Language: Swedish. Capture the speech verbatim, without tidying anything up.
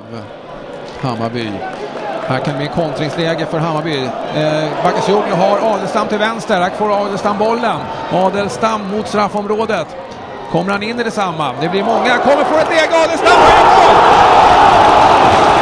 Hammarby. Här kan det bli en kontringsläge för Hammarby. Eh, Bakircioglu har Adelstam till vänster. Här får Adelstam bollen. Adelstam mot straffområdet. Kommer han in i detsamma? Det blir många. Kommer få ett läge. Adelstam har gjort mål!